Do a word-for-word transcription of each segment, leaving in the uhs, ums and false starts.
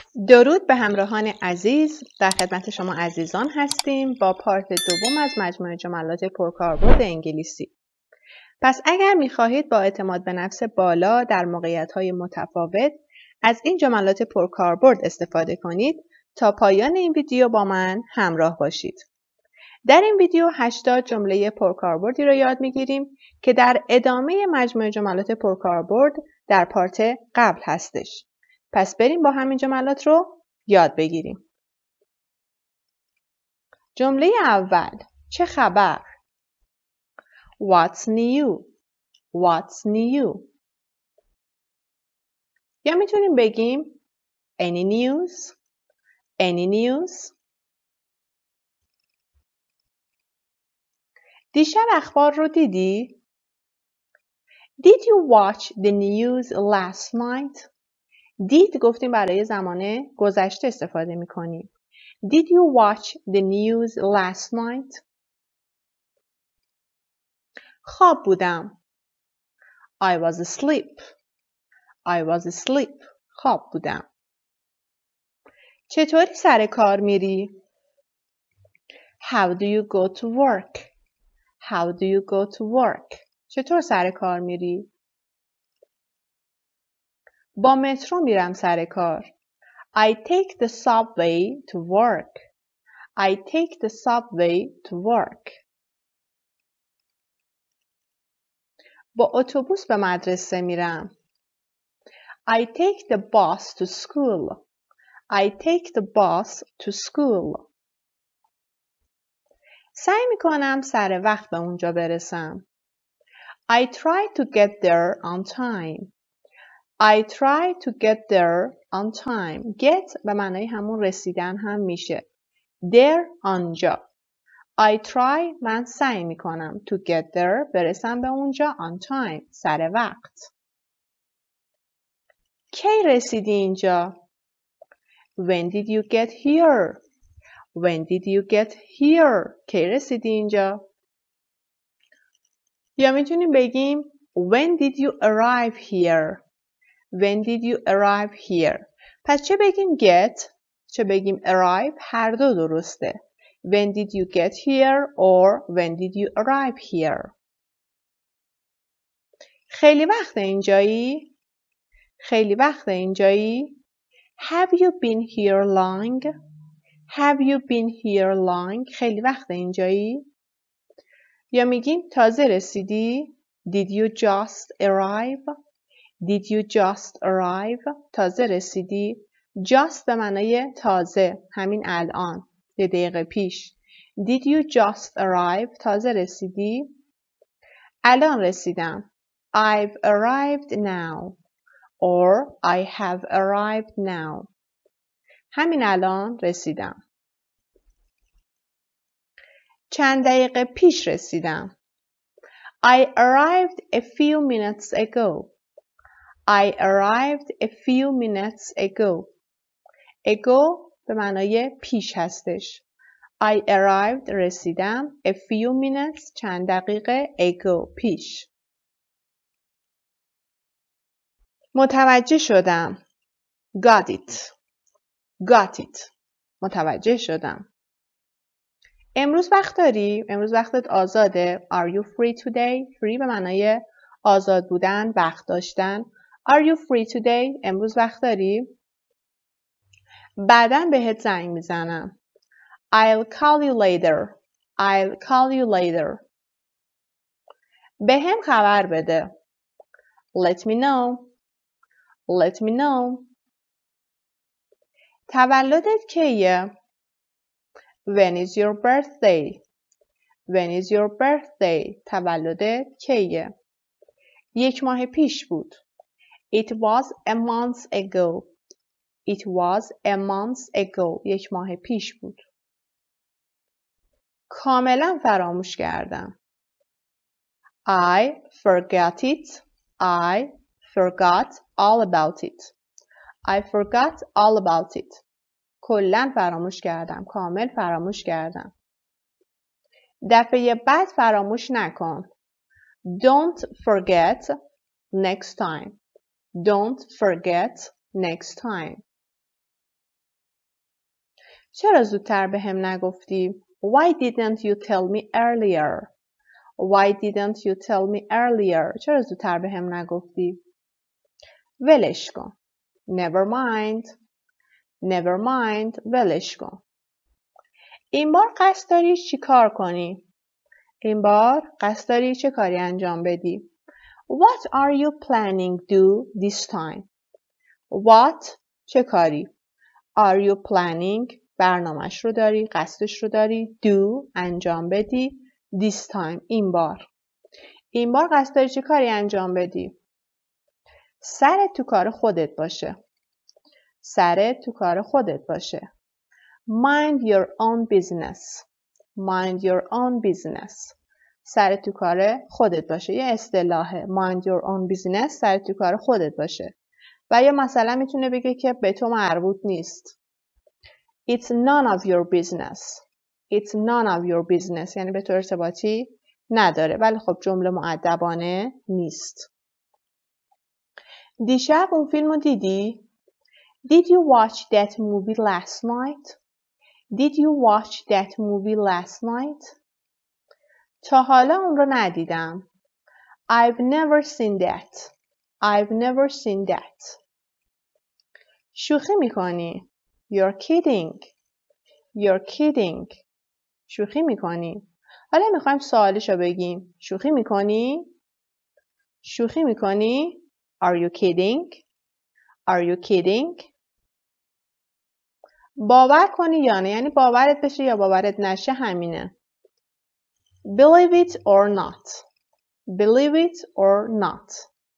درود به همراهان عزیز، در خدمت شما عزیزان هستیم با پارت دوم از مجموعه جملات پرکاربرد انگلیسی. پس اگر می‌خواهید با اعتماد به نفس بالا در موقعیت‌های متفاوت از این جملات پرکاربرد استفاده کنید، تا پایان این ویدیو با من همراه باشید. در این ویدیو هشتاد جمله پرکاربردی رو یاد می‌گیریم که در ادامه مجموعه جملات پرکاربرد در پارت قبل هستش. پس بریم با همین جملات رو یاد بگیریم. جمله اول، چه خبر؟ What's new? What's new? یا میتونیم بگیم Any news? Any news? دیشب اخبار رو دیدی؟ Did you watch the news last night? دید گفتیم برای زمان گذشته استفاده میکنیم. Did you watch the news last night? خواب بودم. I was asleep. I was asleep. خواب بودم. چطوری سر کار میری؟ How do you go to work? How do you go to work? چطور سر کار میری؟ با مترو میرم سر کار. I take the subway to work. I take the subway to work. با اتوبوس به مدرسه میرم. I take the bus to school. I take the bus to school. سعی میکنم سر وقت به اونجا برسم. I try to get there on time. I try to get there on time. Get به معنای همون رسیدن هم میشه. There آنجا. I try من سعی میکنم to get there برسم به اونجا on time سر وقت. کی رسیدی اینجا؟ When did you get here? When did you get here? کی رسیدی اینجا؟ یا میتونیم بگیم When did you arrive here? When did you arrive here? پس چه بگیم get چه بگیم arrive هر دو درسته. When did you get here or when did you arrive here? خیلی وقت اینجایی؟ خیلی وقت اینجایی؟ Have you been here long? Have you been here long? خیلی وقت اینجایی؟ یا میگیم تازه رسیدی؟ Did you just arrive? Did you just arrive? تازه رسیدی؟ Just به معنای تازه همین الان یه دقیقه پیش. Did you just arrive? تازه رسیدی؟ الان رسیدم. I've arrived now. Or I have arrived now. همین الان رسیدم. چند دقیقه پیش رسیدم. I arrived a few minutes ago. I arrived a few minutes ago. ago به معنای پیش هستش. I arrived رسیدم a few minutes چند دقیقه ago پیش. متوجه شدم. Got it. Got it. متوجه شدم. امروز وقت داری؟ امروز وقتت آزاده؟ Are you free today? Free به معنای آزاد بودن، وقت داشتن. Are you free today? امروز وقت داری؟ بعداً بهت زنگ میزنم. I'll call you later. I'll call you later. به هم خبر بده. Let me know. Let me know. تولدت کیه؟ When is your birthday? When is your birthday? تولدت کیه؟ یک ماه پیش بود. It was a month ago. It was a month ago. یک ماه پیش بود. کاملا فراموش کردم. I forgot it. I forgot all about it. I forgot all about it. کلاً فراموش کردم. کامل فراموش کردم. دفعه بعد فراموش نکن. Don't forget next time. Don't forget next time. چرا زودتر به هم نگفتی؟ Why didn't you tell me earlier? Why didn't you tell me earlier? چرا زودتر به هم نگفتی؟ ولش کن. Never mind. Never mind. ولش کن. این بار قصد داری چی کار کنی؟ این بار قصد داری چه کاری انجام بدی؟ What are you planning do this time? What چه کاری؟ Are you planning برنامه‌اش رو داری، قصدش رو داری، do انجام بدی، this time این بار. این بار قصد داری چه کاری انجام بدی؟ سرت تو کار خودت باشه. سرت تو کار خودت باشه. Mind your own business. Mind your own business. سرت تو کار خودت باشه. یه اصطلاحه. Mind your own business. سرت تو کار خودت باشه. و یا مثلا میتونه بگه که به تو مربوط نیست. It's none of your business. It's none of your business. یعنی به تو ارتباطی نداره. ولی خب جمله مؤدبانه نیست. دیشب اون فیلمو دیدی؟ Did you watch that movie last night? Did you watch that movie last night? تا حالا اون رو ندیدم. I've never seen that. I've never seen that. شوخی میکنی. You're kidding. You're kidding. شوخی میکنی. حالا میخوایم سوالشو بگیم. شوخی میکنی؟ شوخی میکنی؟ Are you kidding? Are you kidding? باور کنی یا نه. یعنی باورت بشه یا باورت نشه همینه. Believe it or not. Believe it or not.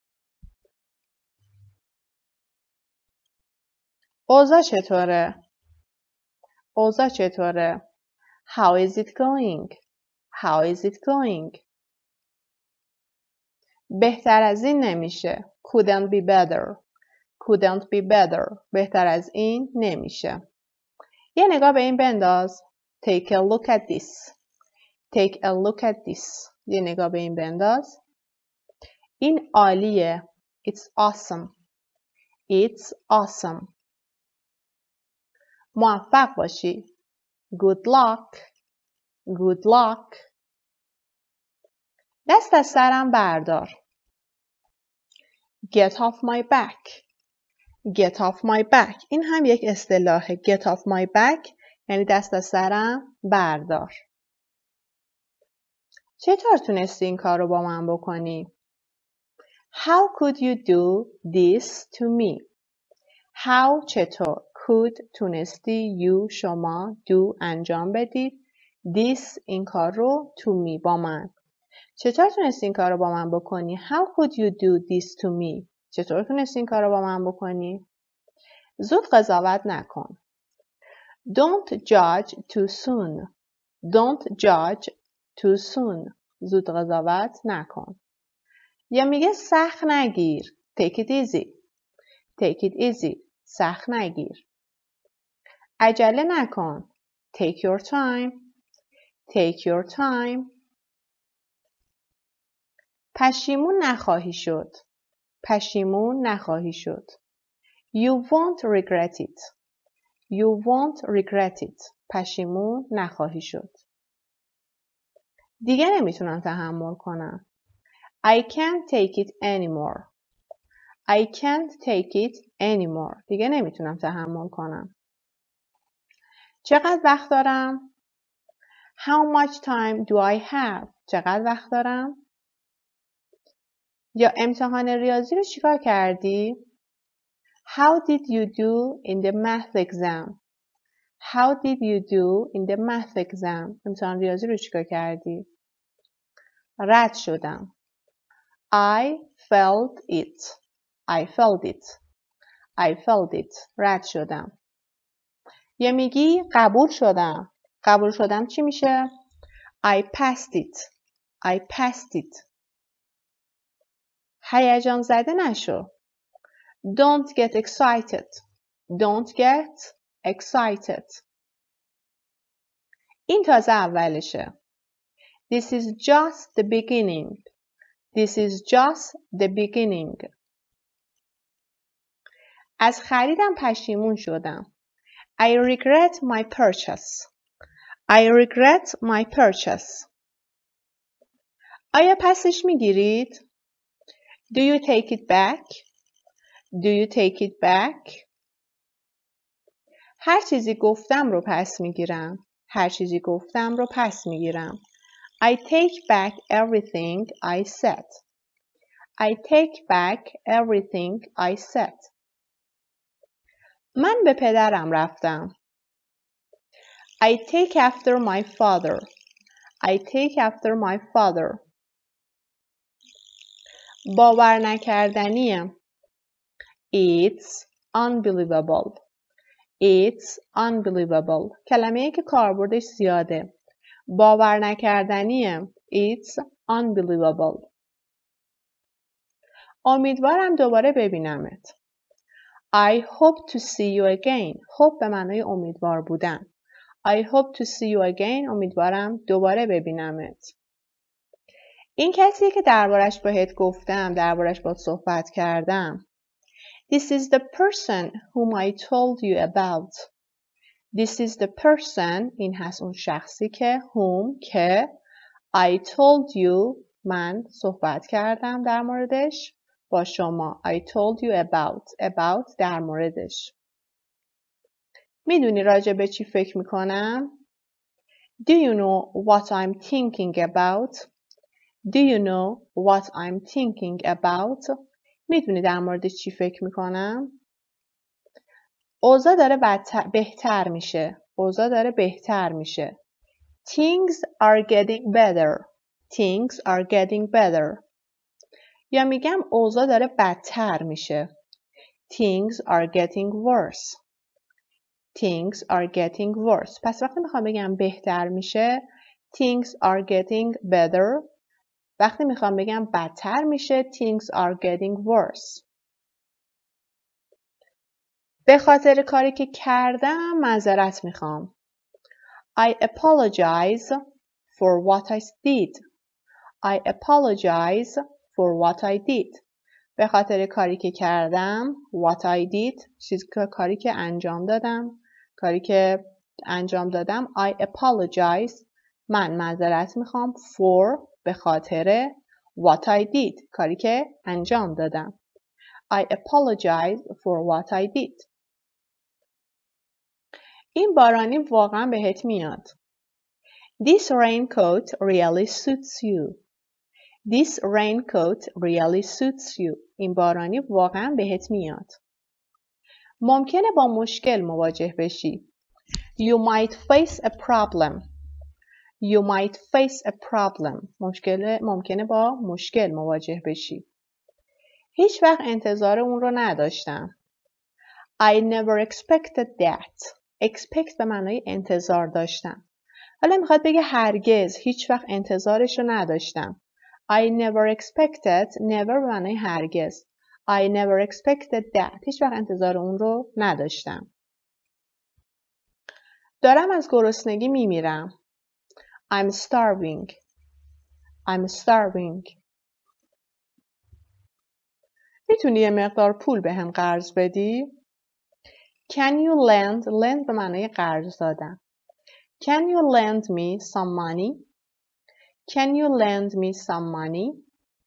اوضاع چطوره؟ اوضاع چطوره؟ How is it going? How is it going? بهتر از این نمیشه. Couldn't be better. Couldn't be better. بهتر از این نمیشه. یه نگاه به این بنداز. Take a look at this. Take a look at this. یه نگاه به این بنداز. این عالیه. It's awesome. It's awesome. موفق باشی. Good luck. Good luck. دست از سرم بردار. Get off my back. Get off my back. این هم یک اصطلاحه. Get off my back یعنی دست از سرم بردار. چطور تونستی این کار رو با من بکنی؟ How could you do this to me? How چطور؟ Could تونستی you شما do انجام بدید this این کار رو to me با من. چطور تونستی این کار رو با من بکنی؟ How could you do this to me? چطور تونستی این کار رو با من بکنی؟ زود قضاوت نکن. Don't judge too soon. Don't judge too soon. زود قضاوت نکن. یا میگه سخت نگیر. Take it easy. Take it easy. سخت نگیر. عجله نکن. Take your time. Take your time. پشیمون نخواهی شد. پشیمون نخواهی شد. You won't regret it. You won't regret it. پشیمون نخواهی شد. دیگه نمیتونم تحمل کنم. I can't take it anymore. I can't take it anymore. دیگه نمیتونم تحمل کنم. چقدر وقت دارم؟ How much time do I have? چقدر وقت دارم؟ یا امتحان ریاضی رو چیکار کردی؟ How did you do in the math exam? How did you do in the math exam? امتحان ریاضی رو چیکار کردی؟ رد شدم. I felt it. I felt it. I felt it. رد شدم. یا میگی قبول شدم. قبول شدم چی میشه؟ I passed it. I passed it. هیجان زده نشو. Don't get excited. Don't get excited. این تازه اولشه. This is just the beginning. This is just the beginning. از خریدم پشیمون شدم. I regret my purchase. I regret my purchase. آیا پسش میگیرید؟ Do you take it back? Do you take it back? هر چیزی گفتم رو پس میگیرم. هر چیزی گفتم رو پس میگیرم. I take back everything I said. I take back everything I said. من به پدرم رفتم. I take after my father. I take after my father. باور نکردنیه. It's unbelievable. It's unbelievable. کلمه‌ای که کاربردش زیاده. باور نکردنیه. It's unbelievable. امیدوارم دوباره ببینمت. I hope to see you again. hope به معنای امیدوار بودن. I hope to see you again. امیدوارم دوباره ببینمت. این کسی که دربارش باهات گفتم، دربارش باهات صحبت کردم. This is the person whom I told you about. This is the person. این هست اون شخصی که whom که I told you من صحبت کردم در موردش با شما. I told you about. About در موردش. میدونی راجع به چی فکر میکنم؟ Do you know what I'm thinking about? Do you know what I'm thinking about? میدونی در موردش چی فکر میکنم؟ اوضاع داره بدتر بهتر میشه. اوضاع داره بهتر میشه. Things are getting better. Things are getting better. یا میگم اوضاع داره بدتر میشه. Things are getting worse. Things are getting worse. پس وقتی میخوام بگم بهتر میشه Things are getting better. وقتی میخوام بگم بدتر میشه Things are getting worse. به خاطر کاری که کردم معذرت میخوام. I apologize for what I did. I apologize for what I did. به خاطر کاری که کردم what I did چیزی که کاری که انجام دادم کاری که انجام دادم I apologize من معذرت میخوام for به خاطر what I did کاری که انجام دادم. I apologize for what I did. این بارانی واقعا بهت میاد. This raincoat really suits you. This raincoat really suits you. این بارانی واقعا بهت میاد. ممکنه با مشکل مواجه بشی. You might face a problem. You might face a problem. مشکل ممکنه با مشکل مواجه بشی. هیچ وقت انتظار اون رو نداشتم. I never expected that. expect به معنای انتظار داشتم. حالا میخواد بگه هرگز هیچ وقت انتظارش رو نداشتم. I never expected. never به معنای هرگز. I never expected that. هیچ وقت انتظار اون رو نداشتم. دارم از گرسنگی میمیرم. I'm starving. I'm starving. میتونی یه مقدار پول به هم قرض بدی؟ Can you lend? lend به معنای قرض دادن. Can you lend me some money? Can you lend me some money?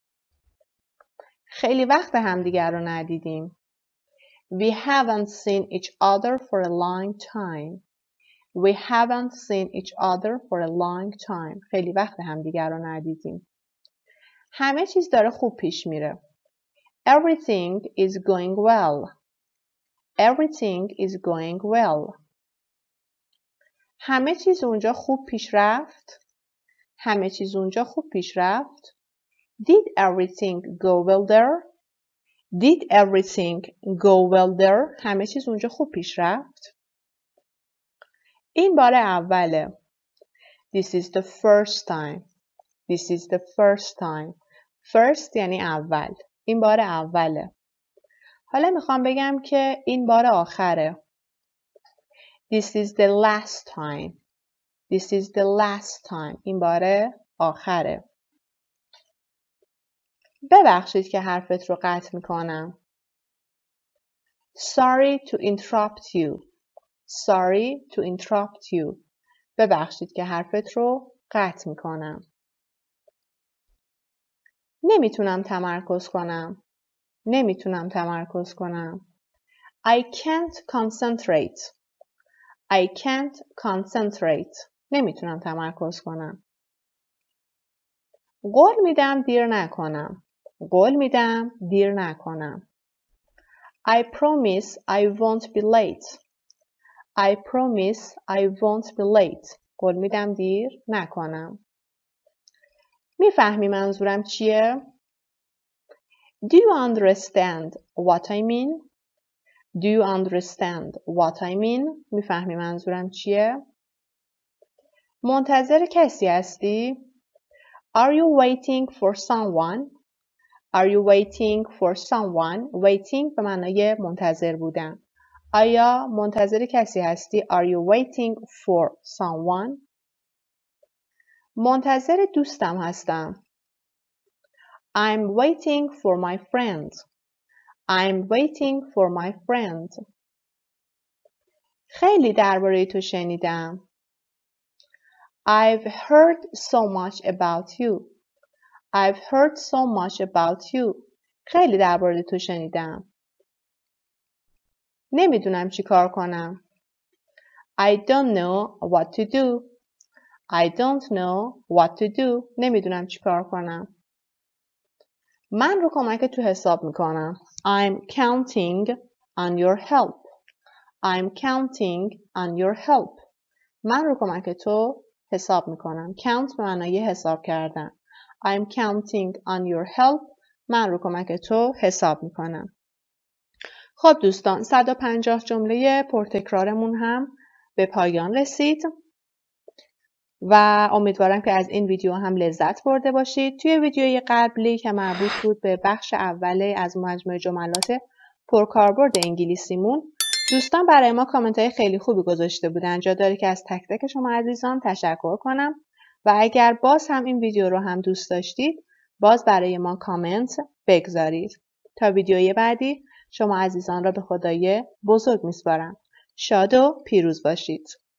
خیلی وقت همدیگر رو ندیدیم. We haven't seen each other for a long time. We haven't seen each other for a long time. خیلی وقت همدیگر رو ندیدیم. همه چیز داره خوب پیش میره. Everything is going well. Everything is going well. همه چیز اونجا خوب پیش رفت. همه چیز اونجا خوب پیش رفت. Did everything go well there? Did everything go well there? همه چیز اونجا خوب پیش رفت. این بار اوله. This is the first time. This is the first time. First یعنی اول. این بار اوله. حالا میخوام بگم که این بار آخره. This is the last time. This is the last time. این بار آخره. ببخشید که حرفت رو قطع میکنم. Sorry to interrupt you. Sorry to interrupt you. ببخشید که حرفت رو قطع میکنم. نمیتونم تمرکز کنم. نمیتونم تمرکز کنم. I can't concentrate. I can't concentrate. نمیتونم تمرکز کنم. قول میدم دیر نکنم. قول میدم دیر نکنم. I promise I won't be late. I promise I won't be late. قول میدم دیر نکنم. میفهمی منظورم چیه؟ Do you understand what I mean? Do you understand what I mean? میفهمی منظورم چیه؟ منتظر کسی هستی؟ Are you waiting for someone? Are you waiting for someone? Waiting به معنای منتظر بودن. آیا منتظر کسی هستی؟ Are you waiting for someone? منتظر دوستم هستم. I'm waiting for my friend. I'm waiting for my friend. خیلی درباره تو شنیدم. I've heard so much about you. I've heard so much about you. خیلی درباره تو شنیدم. نمیدونم چی کار کنم. I don't know what to do. I don't know what to do. نمیدونم چی کار کنم. من رو کمک تو حساب میکنم. I'm counting on your help. I'm counting on your help. من رو کمک تو حساب میکنم. count به معنای حساب کردن. I'm counting on your help. من رو کمک تو حساب میکنم. خب دوستان، صد و پنجاه جمله پرتکرارمون هم به پایان رسید و امیدوارم که از این ویدیو هم لذت برده باشید. توی ویدیوی قبلی که مربوط بود به بخش اوله از مجموعه جملات پرکاربرد انگلیسیمون، دوستان برای ما کامنت های خیلی خوبی گذاشته بودن. جا داره که از تک تک شما عزیزان تشکر کنم و اگر باز هم این ویدیو رو هم دوست داشتید باز برای ما کامنت بگذارید. تا ویدیوی بعدی شما عزیزان را به خدای بزرگ میسپارم. شاد و پیروز باشید.